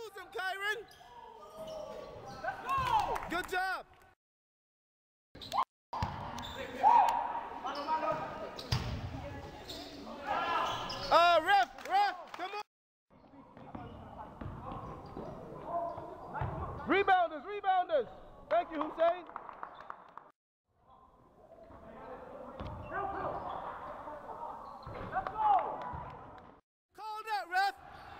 Use him, Kyron. Let's go. Good job. Ref, come on. Rebounders. Thank you, Hussein. Let's go. Call that, ref.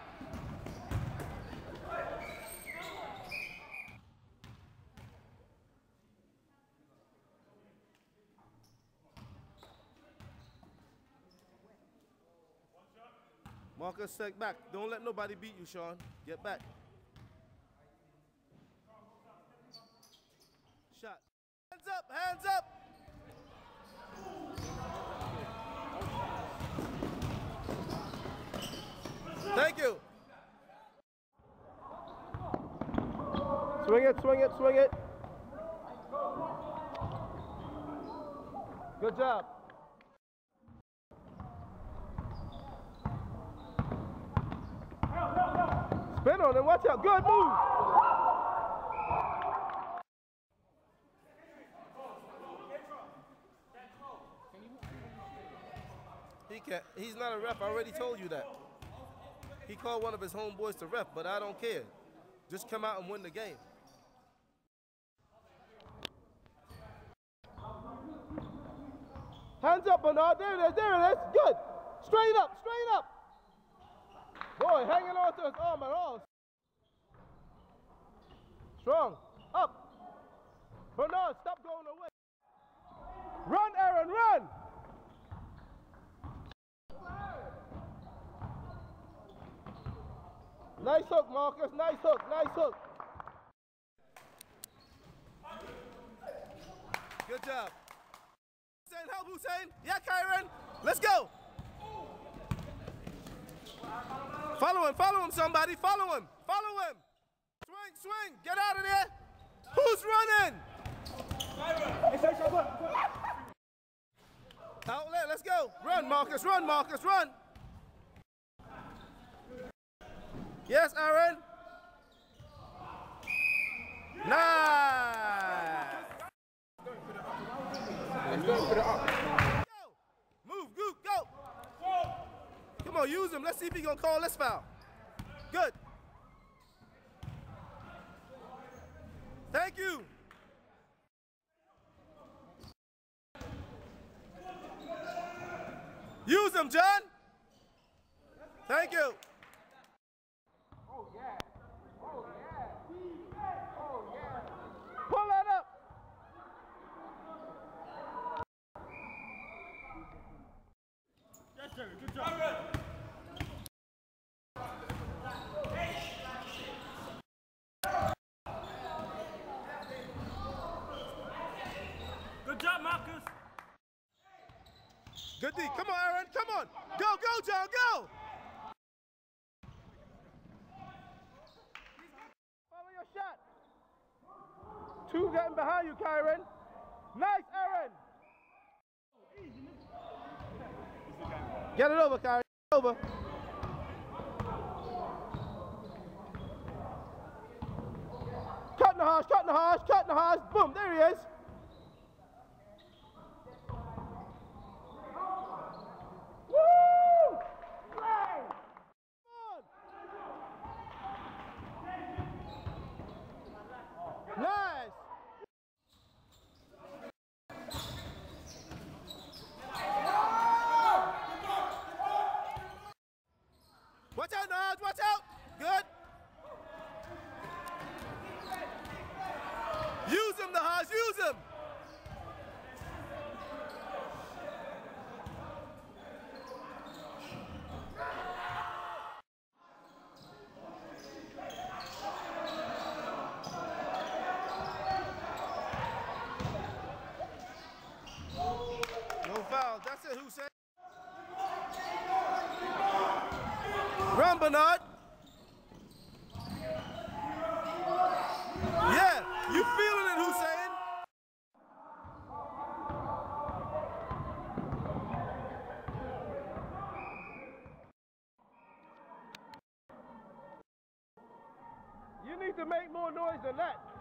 Marcus, step back. Don't let nobody beat you, Sean. Get back. Shot. Hands up, hands up. Thank you. Swing it. Good job. Spin on him, watch out. Good move. He's not a ref, I already told you that. He called one of his homeboys to ref, but I don't care. Just come out and win the game. Hands up, Bernard. There it is. Good. Straight up. Boy, hanging on to his arm at all. Strong. Up. Bernard, stop going away. Run, Aaron, run. Nice hook, Marcus. Nice hook. Good job. Hussein, help Hussein. Yeah, Kyron. Let's go. Follow him, somebody. Follow him. Swing. Get out of there. Who's running? Outlet, let's go. Run, Marcus, run. Yes, Aaron. Nice. Go. Move, Goop, go. Come on, use him. Let's see if he's going to call this foul. Good. Thank you. Use him, John. Thank you. Oh, yeah. Pull that up. Yes, sir. Good job. Good job, Marcus. Good D. Come on, Aaron. Come on. Go, John. Go. Follow your shot. Two getting behind you, Kyron. Nice, Aaron. Get it over, Kyron. Over. Cut in the harsh. Boom, there he is. Woo! Play! Come on! Nice! Watch out, Naj, watch out! Good. Use him, Naj, use him! No foul, that's it, Hussein. Run, Bernard. Yeah, you feeling it, Hussein? noise than that.